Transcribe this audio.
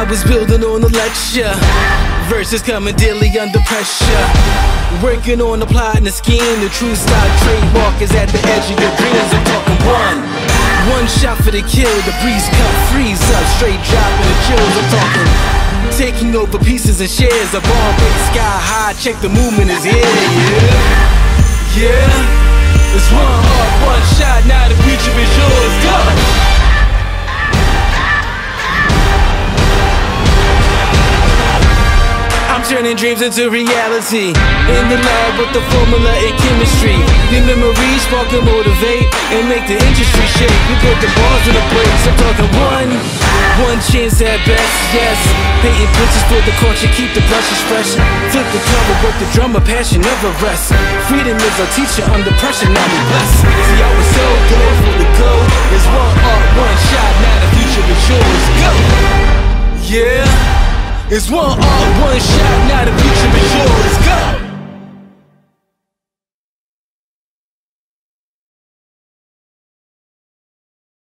was building on a lecture. Verses coming daily under pressure. Working on the plot and the scheme. The true style trademark is at the edge of your dreams. I'm talking one shot for the kill. The breeze cut, freeze up, straight dropping the chills. I'm talking taking over pieces and shares. A bomb base sky high. Check the movement is here. Yeah. It's one heart, one shot. Now the future is yours. Go. Turning dreams into reality. In the lab with the formula and chemistry. The memories spark and motivate and make the industry shake. We put the bars in the place. I'm talking one chance at best, yes. Painting pictures for the culture, keep the brushes fresh. Flip the cover, work the drummer, passion never rests. Freedom is our teacher under pressure, now we blessed. See, I was so good for the go. There's one art, one shot, now the future is yours. Go! Yeah. It's one art, one shot, now the future is yours. Go!